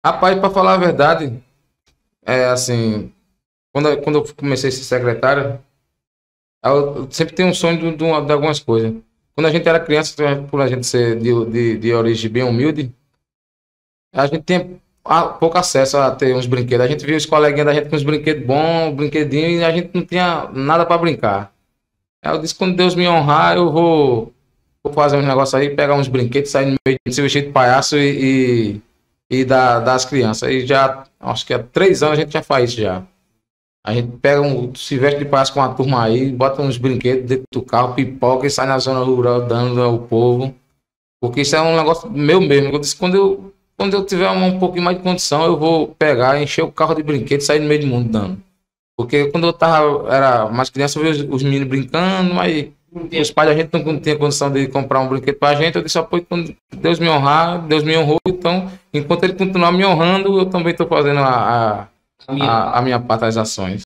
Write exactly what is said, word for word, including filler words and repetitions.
Rapaz, para falar a verdade, é assim, quando, eu- quando eu comecei a ser secretário, eu, eu sempre tenho um sonho de, de, uma- de algumas coisas. Quando a gente era criança, por a gente ser de, de, de origem bem humilde, a gente tinha ah, pouco acesso a ter uns brinquedos. A gente via os coleguinhas da gente com uns brinquedos bons, brinquedinhos, e a gente não tinha nada para brincar. Aí eu disse, quando Deus me honrar, eu vou, vou fazer uns negócios aí, pegar uns brinquedos, sair no meio de se vestir de palhaço e, e, e dar, dar às crianças. Aí já, acho que há três anos a gente já faz isso já. A gente pega um, se veste de palhaço com a turma aí, bota uns brinquedos dentro do carro, pipoca e sai na zona rural dando ao povo. Porque isso é um negócio meu mesmo. Eu disse, quando eu, quando eu tiver um, um pouquinho mais de condição, eu vou pegar, encher o carro de brinquedos e sair no meio do mundo dando. Porque quando eu tava, era mais criança, eu via os, os meninos brincando, mas os pais da gente não tinha condição de comprar um brinquedo pra gente. Eu disse, ah, pô, quando Deus me honrar, Deus me honrou, então, enquanto ele continuar me honrando, eu também estou fazendo a, a, A minha a, a parte. minha parte das ações.